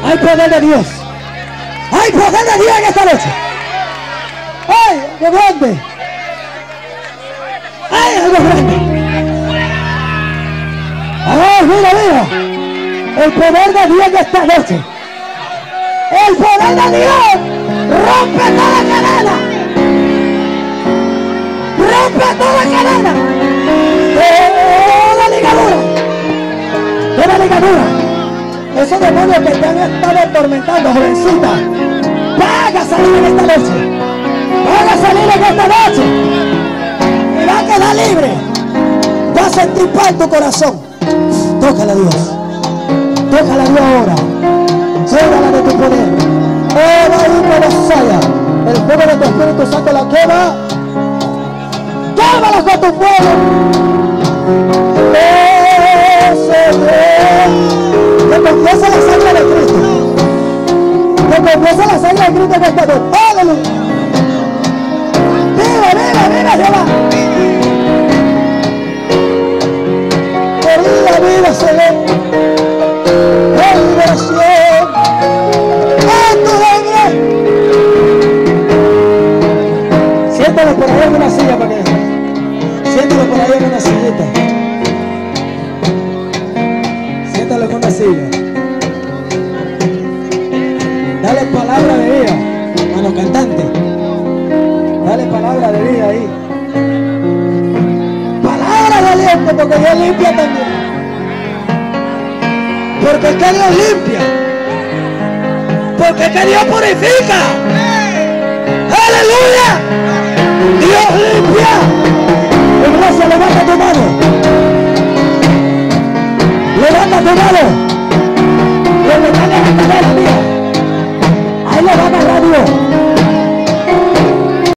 Hay poder de Dios. Hay poder de Dios en esta noche. ¡Ay, qué grande! ¡Ay, algo grande! ¡Ay, mira, mira! El poder de Dios en esta noche. El poder de Dios rompe toda cadena. Rompe toda cadena. Toda ligadura. Toda ligadura. Esos demonios que te han estado atormentando, jovencita, van a salir en esta noche. Van a salir en esta noche. Y va a quedar libre. Va a sentir paz en tu corazón. Tócala a Dios. Tócala a Dios ahora. Llévala de tu poder. Ora y Messiah. El fuego de tu Espíritu Santo la quema. Quémala con tu fuego. Que confiesa la sangre de Cristo. Que confiesa la sangre de Cristo en esta noche. Aleluya. Viva, viva, viva Jehová. Por la vida se ve. Liberación. En tu nombre. Siéntalo por ahí en una silla para que. Siéntalo por ahí en una sillita. Siéntalo en una silla. Dale palabra de vida a los cantantes. Dale palabra de vida ahí. Palabra de aliento, porque Dios limpia también. Porque es que Dios limpia. Porque es que Dios purifica. ¡Aleluya! Dios limpia. Iglesia, levanta tu mano. Levanta tu mano.